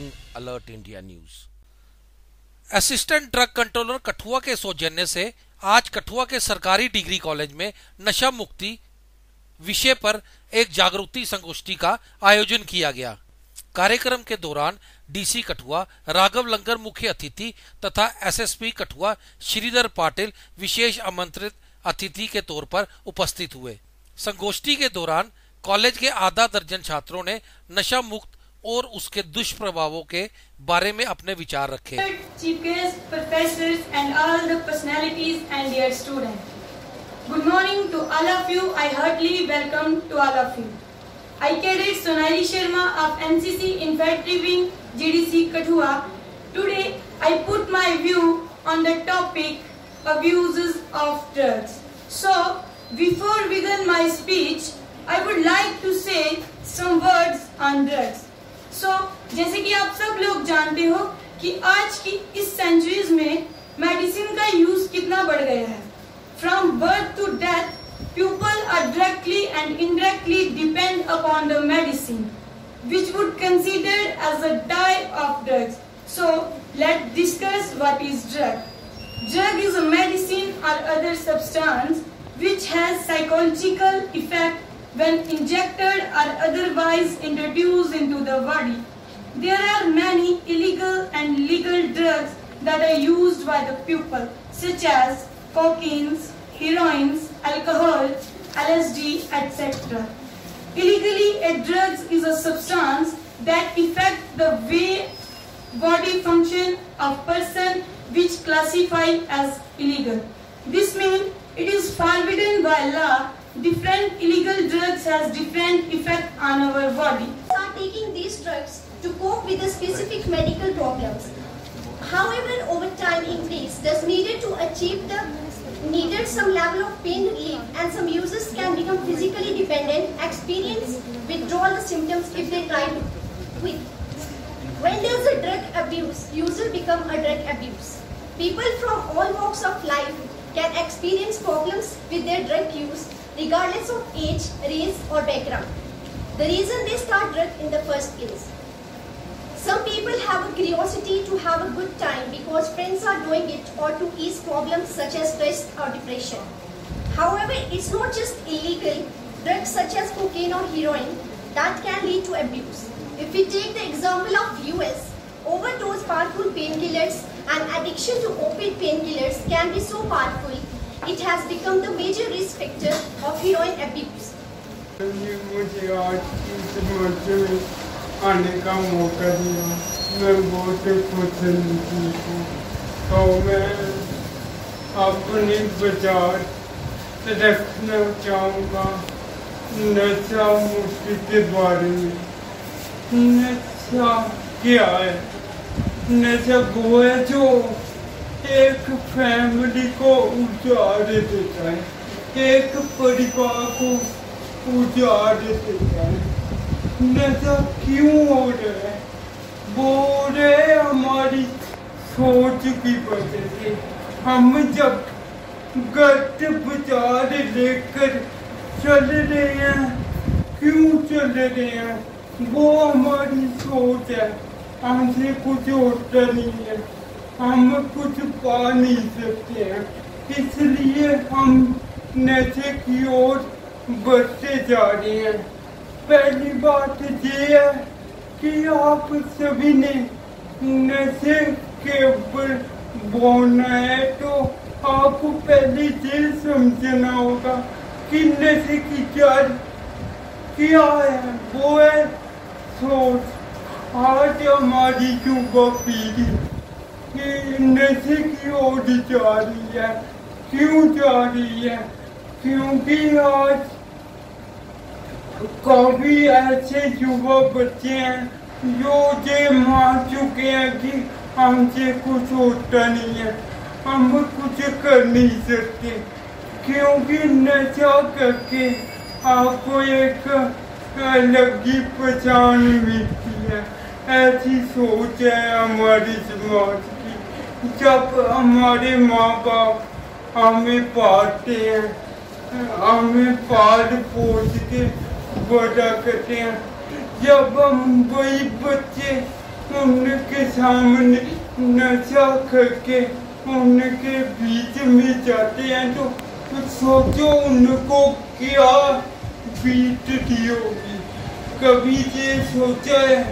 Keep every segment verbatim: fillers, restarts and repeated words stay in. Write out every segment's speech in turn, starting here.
Watching alert India news. Assistant drug controller Kathua के सौजन्य से आज कठुआ के सरकारी डिग्री कॉलेज में नशा मुक्ति विषय पर एक जागरूकता संगोष्ठी का आयोजन किया गया। कार्यक्रम के दौरान डीसी कठुआ राघव लंगर मुख्य अतिथि तथा एसएसपी कठुआ श्रीधर पाटिल विशेष आमंत्रित अतिथि के तौर पर उपस्थित हुए। संगोष्ठी के दौरान कॉलेज के आधा दर्जन छात्रों ने नशा मुक्त और उसके दुष्प्रभावों के बारे में अपने विचार रखे। Chief guests, professors and all the personalities and dear students. Good morning to all of you. I heartily welcome to all of you. I cadet Sonali Sharma of N C C Infantry Wing G D C Kathua. Today I put my view on the topic abuses of drugs. So before begin my speech, I would like to say some words on drugs. So जैसे कि आप सब लोग जानते हो कि आज की इस सेंचुरीज में मेडिसिन का यूज कितना बढ़ गया है। From birth to death, people are directly and indirectly depend upon the medicine, which would considered as a type of drugs. So let's discuss what is drug. Drug is a medicine or other substance which has psychological effect when injected or otherwise introduced into the body. There are many illegal and legal drugs that are used by the people, such as cocaine, heroin, alcohol, L S D, et cetera. Illegally, a drug is a substance that affects the way body function of person, which classified as illegal. This means it is forbidden by law. Different illegal drugs has different effect on our body. Are taking these drugs to cope with the specific medical problems. However, over time increase thus needed to achieve the needed some level of pain relief, and some users can become physically dependent, experience withdrawal symptoms if they try to quit. When there is a drug abuse, user become a drug abuse. People from all walks of life can experience problems with their drug use, regardless of age, race or background. The reason they start drug in the first place. Some people have a curiosity to have a good time because friends are doing it, or to ease problems such as stress or depression. However, it's not just illegal drugs such as cocaine or heroin that can lead to abuse. If we take the example of U S, overdose powerful painkillers and addiction to opiate painkillers can be so powerful, it has become the major risk factor of heroin abuse. मुझे आज इस मंच में आने का मौका दिया, मैं बहुत खुश हूँ। तो मैं अपने विचार रखना चाहूँगा नशा मुक्ति के बारे में। नशा क्या है? नशा वो है जो एक फैमिली को उजाड़ देता है, एक परिवार को उजाड़ देता है। नशा क्यों हो रहा है? वो हो रहा है हमारी सोच की वजह से। हम जब गलत विचार लेकर चल रहे हैं, क्यों चल रहे हैं? वो हमारी सोच है। हमसे कुछ होता नहीं है, हम कुछ पा नहीं सकते हैं, इसलिए हम नशे की ओर बढ़ते जा रहे हैं। पहली बात ये है कि आप सभी ने नशे के ऊपर बोलना है, तो आपको पहले ये समझना होगा कि नशे की जड़ क्या है। वो है सोच। आज हमारी युवा पीढ़ी कि नशे की ओर जा रही है। क्यों जा रही है? क्योंकि आज काफी ऐसे युवा बच्चे हैं जो ये मान चुके हैं कि हमसे कुछ होता नहीं है, हम कुछ कर नहीं सकते, क्योंकि नशा करके आपको एक अलग ही पहचान मिलती है। ऐसी सोच है हमारी समाज की। जब हमारे माँ बाप हमें पालते हैं, हमें पाल पोस के बड़ा करते हैं, जब हम वही बच्चे उनके सामने नशा करके उनके बीच में जाते हैं तो सोचो उनको क्या बीतती होगी। कभी ये सोचा है?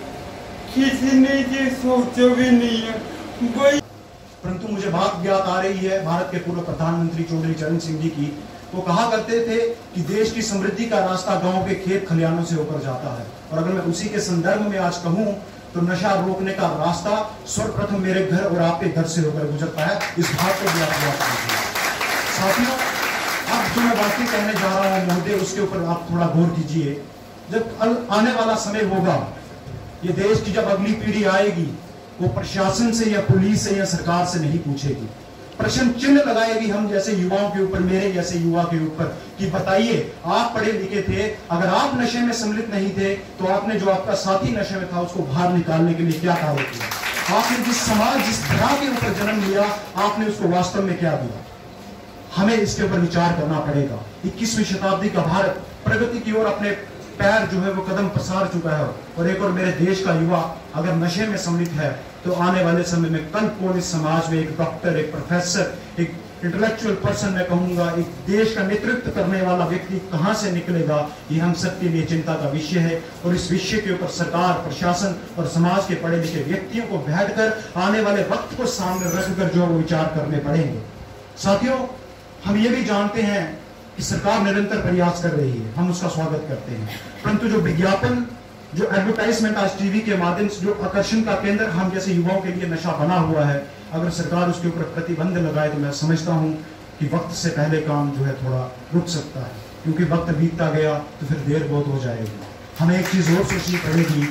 किसी ने ये सोचा भी नहीं है। वही परंतु मुझे बात याद आ रही है भारत के पूर्व प्रधानमंत्री चौधरी चरण सिंह जी की। वो कहा करते थे कि देश की समृद्धि का रास्ता गांव के खेत खलिहानों से होकर जाता है। और अगर मैं उसी के संदर्भ में आज कहूं तो नशा रोकने का रास्ता सर्वप्रथम मेरे घर और आपके घर से होकर गुजरता है। इस बात को भी आप याद कीजिए। साथियों, अब जो मैं बातें कहने जा रहा हूं महोदय, उसके ऊपर आप थोड़ा गौर कीजिए। जब आने वाला समय होगा, ये देश की जब अगली पीढ़ी आएगी, वो प्रशासन से या पुलिस से या सरकार से नहीं पूछेगी, प्रश्न चिन्ह लगाएगी हम जैसे युवाओं के ऊपर, मेरे जैसे युवा के ऊपर, कि बताइए आप पढ़े लिखे थे, अगर आप नशे में सम्मिलित नहीं थे तो आपने जो आपका साथी नशे में था उसको बाहर निकालने के लिए क्या कार्य किया? आपने जिस समाज, जिस धरा के ऊपर जन्म लिया, आपने उसको वास्तव में क्या दिया? हमें इसके ऊपर विचार करना पड़ेगा। इक्कीसवीं शताब्दी का भारत प्रगति की ओर अपने पैर जो है वो कदम पसार चुका है। और एक और मेरे देश का युवा अगर नशे में सम्मिलित है तो आने वाले समय में कल कौन इस समाज में एक डॉक्टर, एक प्रोफेसर, एक इंटेलेक्चुअल पर्सन, मैं कहूंगा एक देश का नेतृत्व करने वाला व्यक्ति कहां से निकलेगा, ये हम सबके लिए चिंता का विषय है। और इस विषय के ऊपर सरकार, प्रशासन और समाज के पढ़े लिखे व्यक्तियों को बैठकर आने वाले वक्त को सामने रखकर जो विचार करने पड़ेंगे। साथियों, हम ये भी जानते हैं कि सरकार निरंतर प्रयास कर रही है, हम उसका स्वागत करते हैं। परंतु जो विज्ञापन, जो एडवर्टाइजमेंट आज टीवी के माध्यम से जो आकर्षण का केंद्र हम जैसे युवाओं के लिए नशा बना हुआ है, अगर सरकार उसके ऊपर प्रतिबंध लगाए तो मैं समझता हूं कि वक्त से पहले काम जो है थोड़ा रुक सकता है, क्योंकि वक्त बीतता गया तो फिर देर बहुत हो जाएगी। हमें एक चीज और सोचनी पड़ेगी।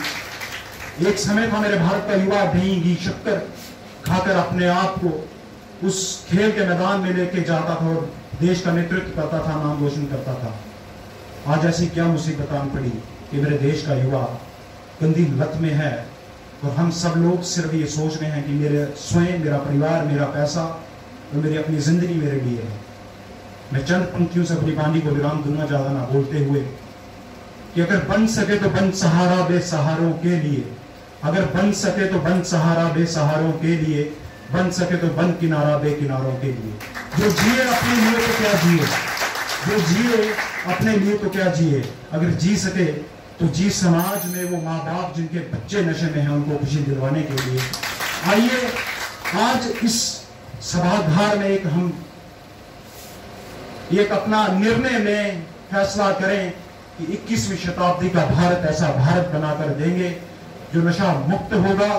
एक समय था मेरे भारत का युवा दही घी शक्कर खाकर अपने आप को उस खेल के मैदान में लेके जाता था और देश का नेतृत्व करता था, नाम रोशन करता था। आज ऐसी क्या मुसीबत आन पड़ी कि मेरे देश का युवा गंदी लत में है और हम सब लोग सिर्फ ये सोच रहे हैं कि मेरे स्वयं, मेरा परिवार, मेरा पैसा और मेरी अपनी जिंदगी मेरे लिए है। मैं चंद पंक्तियों से अपनी वाणी को विराम दूंगा, ज्यादा ना बोलते हुए, कि अगर बन सके तो बन सहारा बेसहारों के लिए, अगर बन सके तो बन सहारा बेसहारों के लिए, बन सके तो बन किनारा बेकिनारों के लिए। जो जिए अपने लिए तो क्या जिए, जो जिए अपने लिए तो क्या जिए, अगर जी सके तो जी समाज में वो माँ बाप जिनके बच्चे नशे में हैं उनको खुशी दिलवाने के लिए। आइए आज इस सभागार में एक हम एक अपना निर्णय में फैसला करें कि इक्कीसवीं शताब्दी का भारत ऐसा भारत बनाकर देंगे जो नशा मुक्त होगा,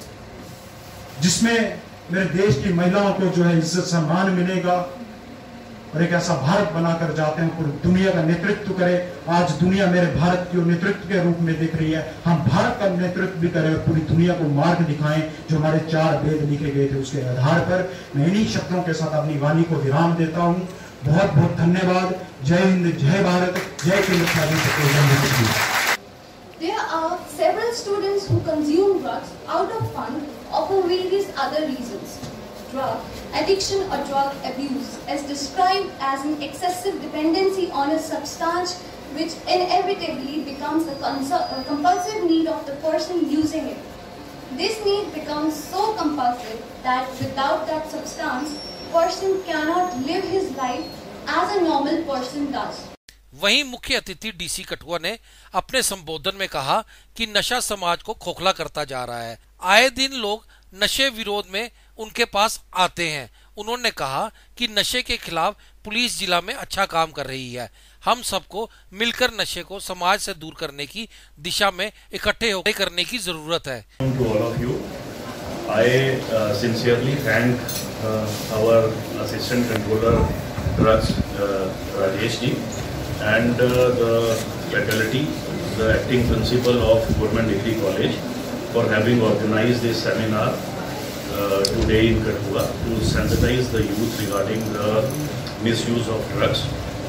जिसमें मेरे देश की महिलाओं को जो है इज्जत सम्मान मिलेगा, और एक ऐसा भारत बनाकर जाते हैं पूरी दुनिया का नेतृत्व करे। आज दुनिया मेरे भारत की नेतृत्व के रूप में दिख रही है, हम भारत का नेतृत्व भी करें और पूरी दुनिया को मार्ग दिखाएं जो हमारे चार वेद लिखे गए थे उसके आधार पर। मैं इन्हीं शब्दों के साथ अपनी वाणी को विराम देता हूं। बहुत बहुत धन्यवाद। जय हिंद, जय भारत, जय केंद्र। There are several students who consume drugs out of fun or for various other reasons. Drug addiction or drug abuse is described as an excessive dependency on a substance which inevitably becomes a, a compulsive need of the person using it. This need becomes so compulsive that without that substance, person cannot live his life as a normal person does. वहीं मुख्य अतिथि DC Kathua ने अपने संबोधन में कहा कि नशा समाज को खोखला करता जा रहा है। आए दिन लोग नशे विरोध में उनके पास आते हैं। उन्होंने कहा कि नशे के खिलाफ पुलिस जिला में अच्छा काम कर रही है। हम सबको मिलकर नशे को समाज से दूर करने की दिशा में इकट्ठे होकर करने की जरूरत है। To all of you, I uh, sincerely thank uh, our Assistant Controller Drugs, uh, Rajesh ji, and uh, the faculty, the acting principal of Government Degree College, for having organized this seminar uh, today in Kathua to sensitize the youth regarding the misuse of drugs.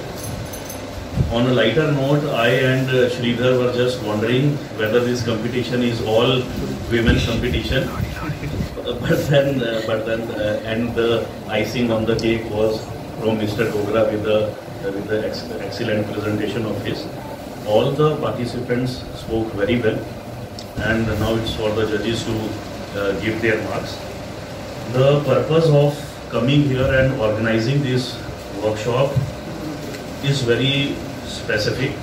On a lighter note, I and uh, Sridhar were just wondering whether this competition is all women's competition. But then, uh, but then, uh, and the icing on the cake was from Mister Dogra with the uh, with the ex excellent presentation of his. All the participants spoke very well. and now it's for the judges to uh, give their marks. The purpose of coming here and organizing this workshop is very specific.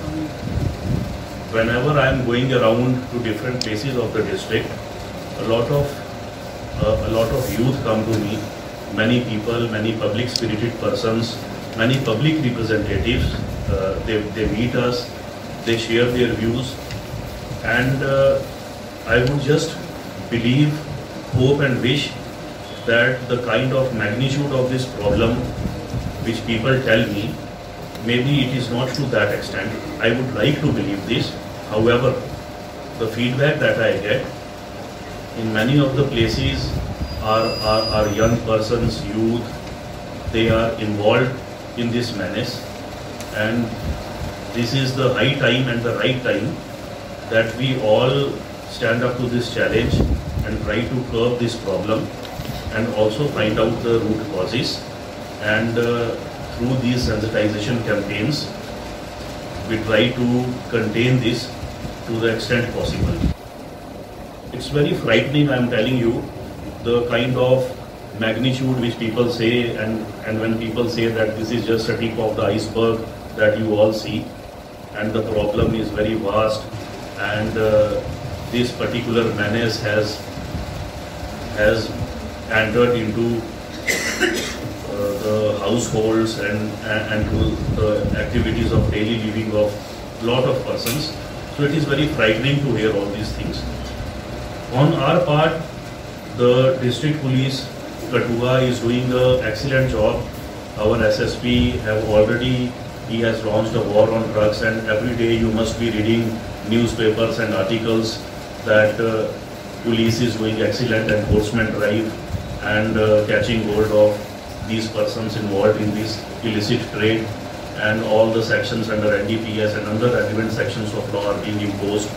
Whenever I am going around to different places of the district, a lot of uh, a lot of youth come to me, many people, many public spirited persons, many public representatives, uh, they, they meet us, they share their views, and uh, I would just believe, hope and wish that the kind of magnitude of this problem which people tell me, maybe it is not to that extent. I would like to believe this. However, the feedback that I get in many of the places are, are, are young persons, youth, they are involved in this menace, and this is the high time and the right time that we all stand up to this challenge and try to curb this problem and also find out the root causes, and uh, through these sensitization campaigns we try to contain this to the extent possible. It's very frightening, I am telling you, the kind of magnitude which people say, and, and when people say that this is just a tip of the iceberg that you all see, and the problem is very vast, and uh, this particular menace has has entered into uh, the households and, and, and to the activities of daily living of lot of persons. So it is very frightening to hear all these things. On our part, the district police Kathua is doing an excellent job. Our S S P have already, he has launched a war on drugs, and every day you must be reading newspapers and articles that uh, police is doing excellent enforcement drive and uh, catching hold of these persons involved in this illicit trade, and all the sections under N D P S and other relevant sections of law are being imposed.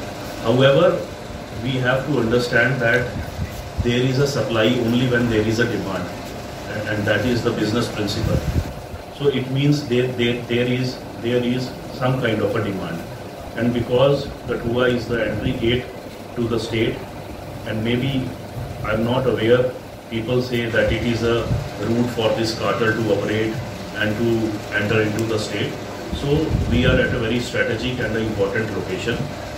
However, we have to understand that there is a supply only when there is a demand, and, and that is the business principle. So it means there, there, there is there is some kind of a demand, and because Kathua is the entry gate to the state, and maybe I'm not aware, people say that it is a route for this cartel to operate and to enter into the state. So we are at a very strategic and an important location,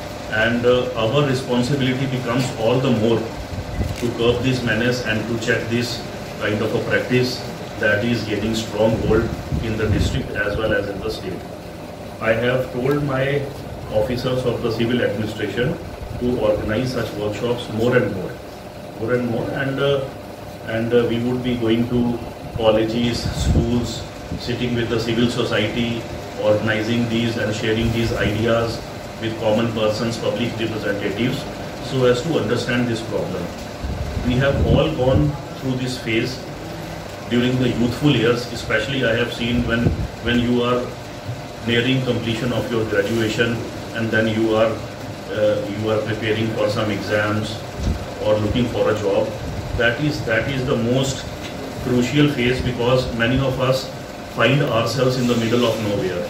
and uh, our responsibility becomes all the more to curb this menace and to check this kind of a practice that is getting strong hold in the district as well as in the state. I have told my officers of the civil administration to organize such workshops more and more, more and more, and uh, and uh, we would be going to colleges, schools, sitting with the civil society, organizing these and sharing these ideas with common persons, public representatives, so as to understand this problem. We have all gone through this phase during the youthful years, especially I have seen when, when you are nearing completion of your graduation, and then you are, uh, you are preparing for some exams or looking for a job. That is, that is the most crucial phase, because many of us find ourselves in the middle of nowhere.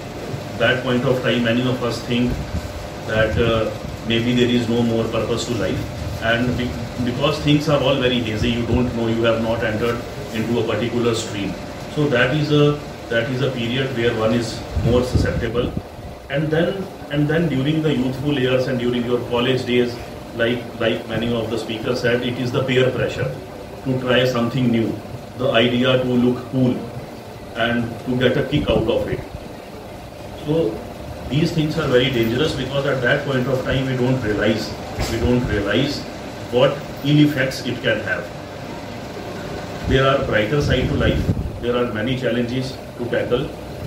That point of time, many of us think that uh, maybe there is no more purpose to life, and be because things are all very hazy, you don't know, you have not entered into a particular stream. So that is a that is a period where one is more susceptible, and then and then during the youthful years and during your college days, like like many of the speakers said, it is the peer pressure to try something new, the idea to look cool and to get a kick out of it. So these things are very dangerous, because at that point of time we don't realize we don't realize what ill effects it can have. There are brighter side to life. There are many challenges to tackle.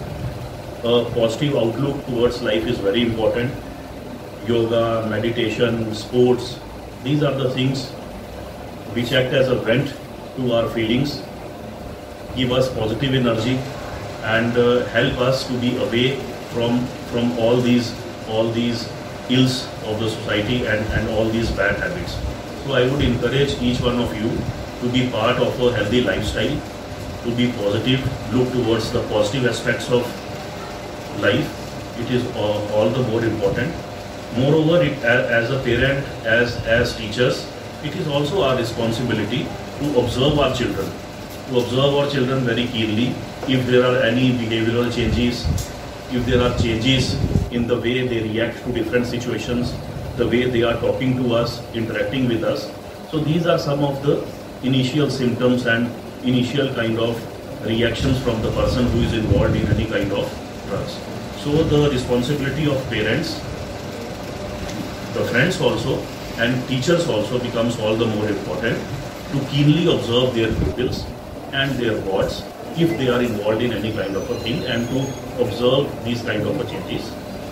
A positive outlook towards life is very important. Yoga, meditation, sports, these are the things which act as a vent to our feelings, give us positive energy, and uh, help us to be away from from all these all these ills of the society and, and all these bad habits. So I would encourage each one of you to be part of a healthy lifestyle, to be positive, look towards the positive aspects of life. It is all, all the more important. Moreover, it, as a parent, as, as teachers, it is also our responsibility to observe our children, to observe our children very keenly. If there are any behavioral changes, if there are changes in the way they react to different situations, the way they are talking to us, interacting with us. So these are some of the initial symptoms and initial kind of reactions from the person who is involved in any kind of drugs. So the responsibility of parents, the friends also, and teachers also becomes all the more important to keenly observe their pupils and their wards if they are involved in any kind of a thing, and to observe these kind of a changes.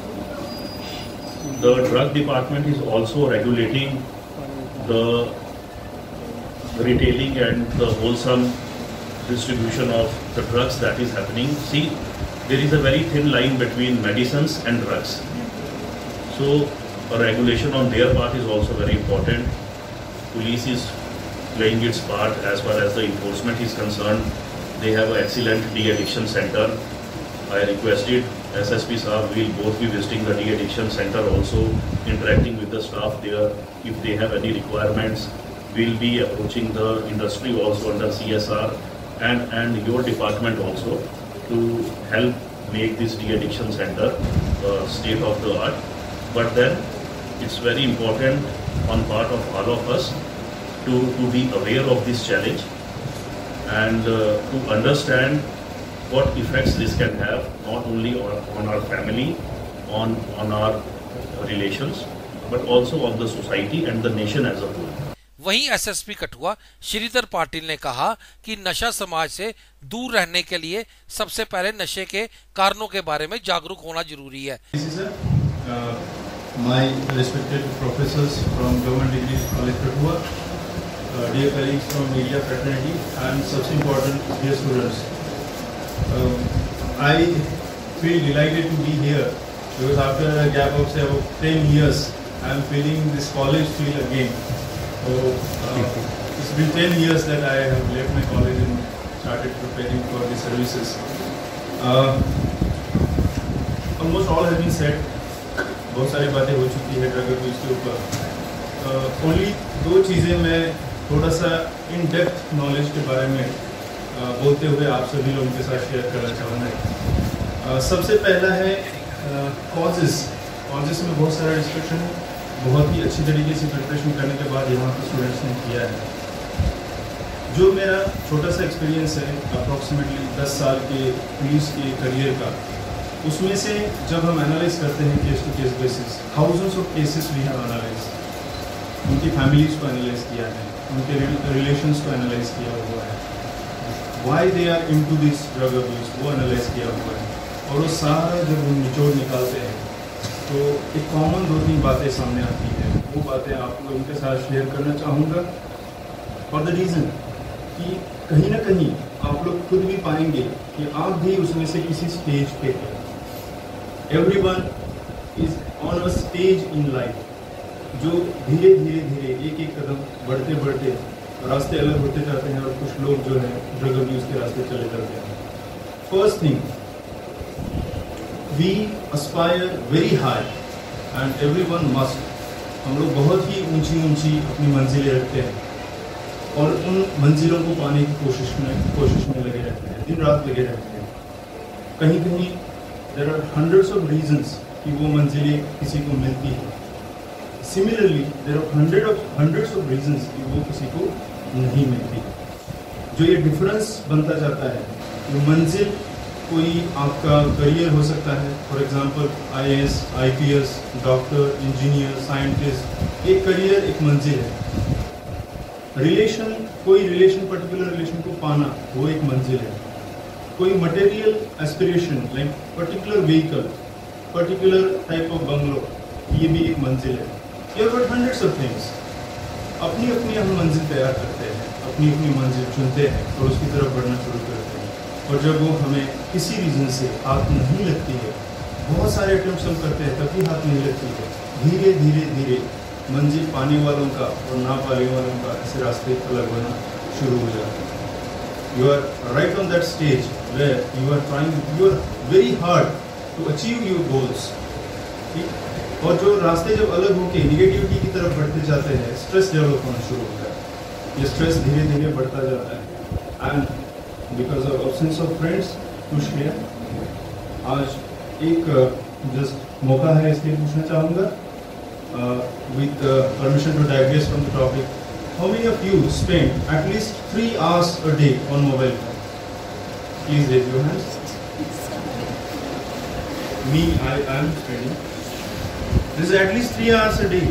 The drug department is also regulating the retailing and the wholesome distribution of the drugs that is happening. See, there is a very thin line between medicines and drugs. So a regulation on their part is also very important. Police is playing its part as far as the enforcement is concerned. They have an excellent de-addiction center. I requested S S P Saab will both be visiting the de-addiction center also, interacting with the staff there. If they have any requirements, we'll be approaching the industry also under C S R and, and your department also to help make this de-addiction center uh, state of the art. But then it's very important on part of all of us to, to be aware of this challenge and uh, to understand what effects this can have, not only on, on our family, on, on our relations, but also on the society and the nation as a whole. वहीं SSP Kathua Shridhar Patil ने कहा कि नशा समाज से दूर रहने के लिए सबसे पहले नशे के कारणों के बारे में जागरूक होना जरूरी है. My respected professors from Government Degree College Kathua, uh, dear colleagues from media fraternity, and such important dear students. Um, I feel delighted to be here because after a gap of say about ten years, I am feeling this college feel again. So uh, it's been ten years that I have left my college and started preparing for the services. Uh, almost all has been said. बहुत सारी बातें हो चुकी है drug abuse के ऊपर. Only दो चीज़ें मैं थोड़ा सा इन डेप्थ नॉलेज के बारे में uh, बोलते हुए आप सभी लोगों के साथ शेयर करना चाहूँगा. uh, सबसे पहला है कॉजेस. uh, कॉजेस में बहुत सारा डिस्कशन बहुत ही अच्छी तरीके से प्रिपरेशन करने के बाद यहाँ पर स्टूडेंट्स ने किया है. जो मेरा छोटा सा एक्सपीरियंस है अप्रॉक्सीमेटली दस साल के पुलिस के करियर का, उसमें से जब हम एनालाइज करते हैं case to case basis, thousands of cases we have analyse, उनकी फैमिलीज को एनालाइज किया है, उनके रिलेशंस को एनालाइज किया हुआ है, why they are into this drug abuse वो एनालाइज किया हुआ है. और वो सारा जब हम निचोड़ निकालते हैं तो एक कॉमन दो तीन बातें सामने आती है. वो बातें आप लोगों के साथ शेयर करना चाहूँगा फॉर द रीज़न कि कहीं ना कहीं आप लोग खुद भी पाएंगे कि आप भी उसमें से किसी स्टेज पे हैं. Everyone is on a stage in life जो धीरे धीरे धीरे एक एक कदम बढ़ते बढ़ते रास्ते अलग होते जाते हैं और कुछ लोग जो है ड्रग अब्यूज के रास्ते चले जाते हैं. First thing, we aspire very high and everyone must. हम लोग बहुत ही ऊंची ऊंची अपनी मंजिलें रखते हैं और उन मंजिलों को पाने की कोशिश में कोशिश में लगे रहते हैं, दिन रात लगे रहते हैं. कहीं कहीं there are hundreds of reasons कि वो मंजिलें किसी को मिलती है. Similarly, there are hundred of hundreds of reasons कि वो किसी को नहीं मिलती. जो ये डिफरेंस बनता जाता है, वो मंजिल कोई आपका करियर हो सकता है. For example I A S, I P S, doctor, engineer, scientist, एक करियर एक मंजिल है. रिलेशन, कोई रिलेशन पर्टिकुलर रिलेशन को पाना वो एक मंजिल है. कोई material aspiration like particular vehicle, particular type of bungalow, ये भी एक मंजिल है. ये बट हंड्रेड्स ऑफ थिंग्स. अपनी अपनी हम मंजिल तैयार करते हैं, अपनी अपनी मंजिल चुनते हैं और उसकी तरफ बढ़ना शुरू करते हैं. और जब वो हमें किसी रीज़न से हाथ नहीं लगती है, बहुत सारे अटेम्प्ट्स हम करते हैं तभी हाथ नहीं लगती है, धीरे धीरे धीरे मंजिल पाने वालों का और ना पाने वालों का ऐसे रास्ते अलग होना शुरू हो जाते हैं. You are right on that stage where you are trying, you are very hard to achieve your goals. और जो रास्ते जब अलग होके निगेटिविटी की तरफ बढ़ते जाते हैं, स्ट्रेस डेवलप होना शुरू होता है। ये स्ट्रेस धीरे धीरे बढ़ता जाता है and because of absence of friends to share. आज एक जस्ट मौका है इसलिए पूछना चाहूँगा, with permission to digress from the topic, how many of you spend at least three hours a day on mobile phone? Please raise your hands. Me, I am spending. This is at least three hours a day.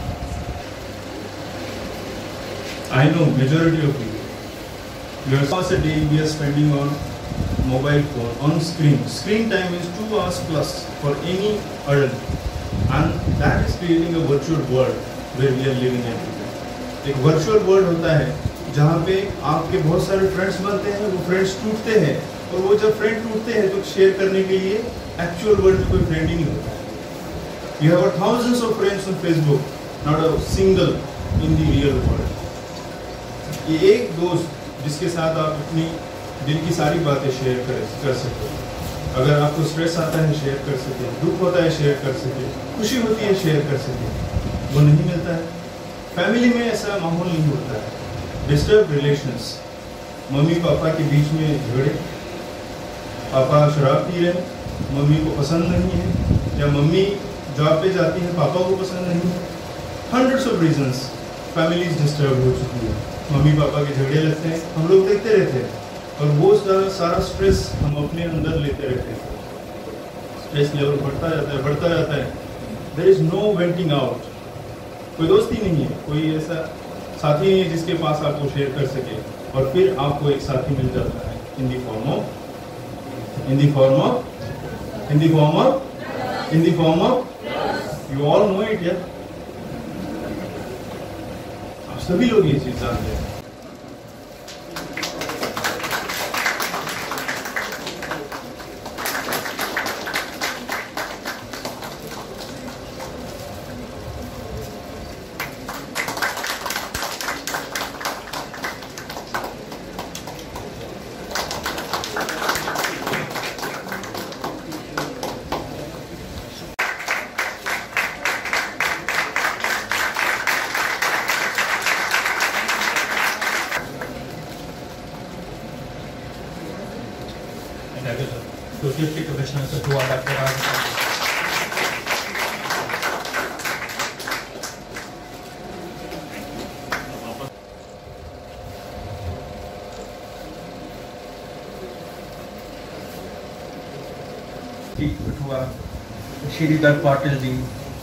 I know majority of you. Your hours a day we are spending on mobile phone, on screen. Screen time is two hours plus for any adult, and that is creating a virtual world where we are living in. एक virtual world होता है जहाँ पे आपके बहुत सारे friends बनते हैं, वो फ्रेंड्स टूटते हैं, और वो जब फ्रेंड टूटते हैं तो शेयर करने के लिए एक्चुअल वर्ल्ड में कोई फ्रेंड ही नहीं होता है। You have thousands of friends on Facebook, not a single in the real world. ये एक दोस्त जिसके साथ आप अपनी दिल की सारी बातें शेयर कर कर सकते हो। अगर आपको स्ट्रेस आता है शेयर कर सके, दुख होता है शेयर कर सके, खुशी होती है शेयर कर सके, वो नहीं मिलता है। फैमिली में ऐसा माहौल नहीं होता है। डिस्टर्ब रिलेशंस, मम्मी पापा के बीच में झगड़े, पापा शराब पी रहे हैं, मम्मी को पसंद नहीं है, या मम्मी जॉब पे जाती है, पापा को पसंद नहीं है। Hundreds of reasons families disturb हो चुकी है, मम्मी पापा के झगड़े लगते हैं, हम लोग देखते रहते हैं, और वो सारा सारा स्ट्रेस हम अपने अंदर लेते रहते हैं। स्ट्रेस लेवल बढ़ता जाता है बढ़ता जाता है there is no venting out. कोई दोस्त ही नहीं है, कोई ऐसा साथी नहीं है जिसके पास आपको शेयर कर सके, और फिर आपको एक साथी मिल जाता है in the form of in the form of in the form of in the form of you all know it यार, आप सभी लोग ये चीज जानते हैं। to Deputy Commissioner Kathua, Doctor Raj. Kathua, Shri Dar Patil ji,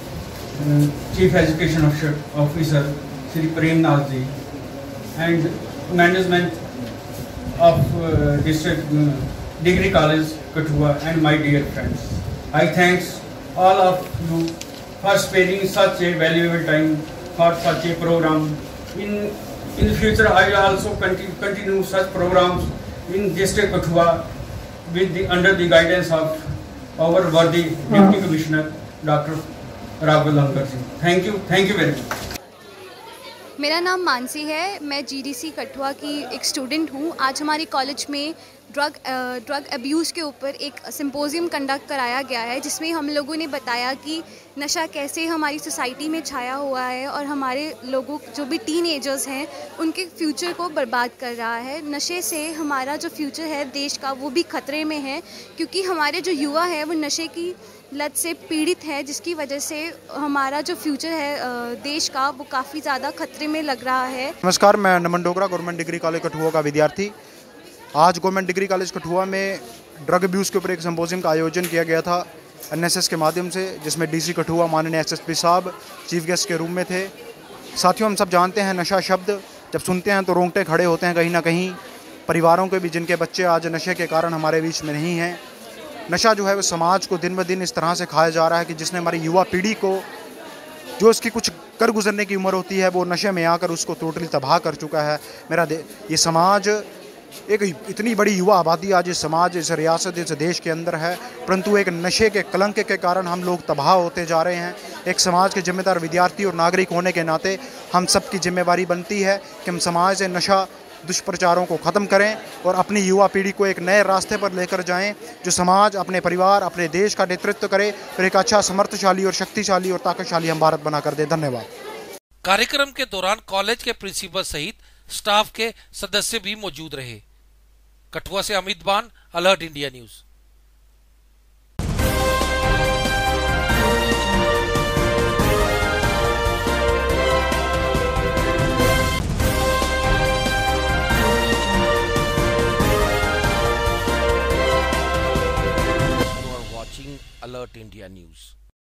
Chief Education Officer Shri Prem Nath ji, and management of uh, District uh, Degree College Kathua, and my dear friends. I thank all of you for sparing such a valuable time for such a program. In in the future, I will also continue, continue such programs in District Kathua with the under the guidance of our worthy Deputy Commissioner Doctor Raghu Lankar ji. Thank you, thank you very much. मेरा नाम मानसी है, मैं GDC Kathua की एक student हूँ। आज हमारे college में ड्रग ड्रग अब्यूज़ के ऊपर एक सिंपोजियम कंडक्ट कराया गया है, जिसमें हम लोगों ने बताया कि नशा कैसे हमारी सोसाइटी में छाया हुआ है और हमारे लोगों जो भी टीन एजर्स हैं उनके फ्यूचर को बर्बाद कर रहा है। नशे से हमारा जो फ्यूचर है देश का वो भी ख़तरे में है, क्योंकि हमारे जो युवा है वो नशे की लत से पीड़ित है, जिसकी वजह से हमारा जो फ्यूचर है देश का वो काफ़ी ज़्यादा खतरे में लग रहा है। नमस्कार, मैं Naman Dogra, government degree college Kathua का विद्यार्थी। आज गवर्नमेंट डिग्री कॉलेज कठुआ में ड्रग अब्यूज़ के ऊपर एक सिंपोजियम का आयोजन किया गया था एनएसएस के माध्यम से, जिसमें डीसी कठुआ माननीय एसएसपी साहब चीफ गेस्ट के रूम में थे। साथियों, हम सब जानते हैं नशा शब्द जब सुनते हैं तो रोंगटे खड़े होते हैं कहीं ना कहीं, परिवारों के भी जिनके बच्चे आज नशे के कारण हमारे बीच में नहीं हैं। नशा जो है वो समाज को दिन ब दिन इस तरह से खाया जा रहा है कि जिसने हमारी युवा पीढ़ी को, जो उसकी कुछ कर गुजरने की उम्र होती है, वो नशे में आकर उसको टोटली तबाह कर चुका है। मेरा ये समाज, एक इतनी बड़ी युवा आबादी आज इस समाज, इस रियासत, इस देश के अंदर है, परंतु एक नशे के कलंक के कारण हम लोग तबाह होते जा रहे हैं। एक समाज के जिम्मेदार विद्यार्थी और नागरिक होने के नाते हम सब की जिम्मेवारी बनती है कि हम समाज से नशा दुष्प्रचारों को ख़त्म करें और अपनी युवा पीढ़ी को एक नए रास्ते पर लेकर जाएं, जो समाज, अपने परिवार, अपने देश का नेतृत्व करे और एक अच्छा, समर्थशाली और शक्तिशाली और ताकतशाली हम भारत बना कर दे। धन्यवाद। कार्यक्रम के दौरान कॉलेज के प्रिंसिपल सहित स्टाफ के सदस्य भी मौजूद रहे। कठुआ से Amit Ban, alert India news. Alert India News।